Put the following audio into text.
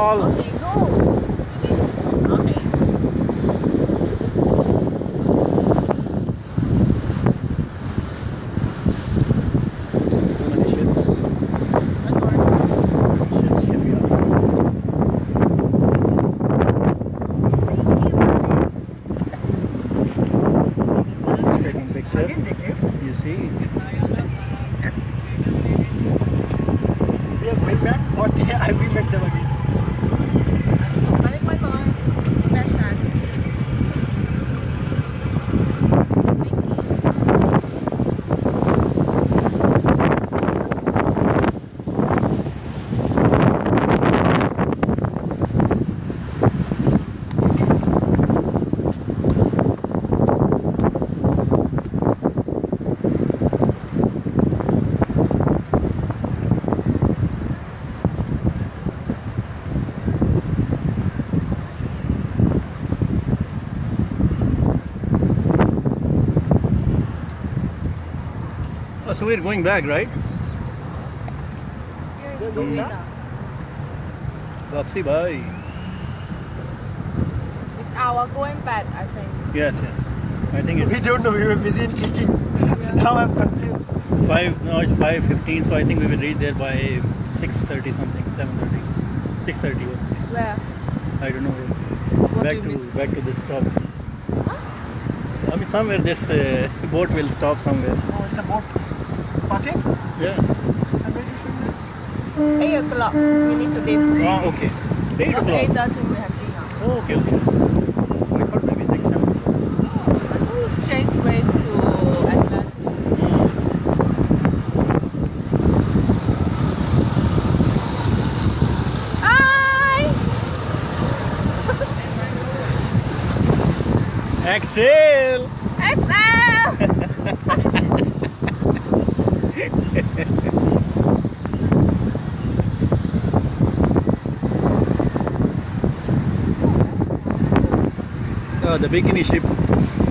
all. Okay, go. Okay. So many ships. Ships, shipyard. She's taking picture. You see? We are going back, or I will met them again. Balik mo ito. Best chance. Oh, so we're going back, right? Here is Gomita. Vapsi bhai. It's our going back, I think. Yes, yes. I think We it's don't know, we were busy in kicking. Now I'm confused. 5. No, it's 5:15. So I think we will reach there by 6:30 something, 7:30, 6:30. Where? I don't know. What Back do you to miss? back to this stop. I mean, somewhere this boat will stop somewhere. Oh, it's a boat. Parking? Yeah. And where is it? 8 o'clock. We need to leave. Ah, okay. 8 Because o'clock. 8:30 we have dinner. Oh, okay, okay. I thought maybe 6, 7 o'clock. I told straight way to Atlantic. Hi! Axel! XL! Oh, the bikini ship.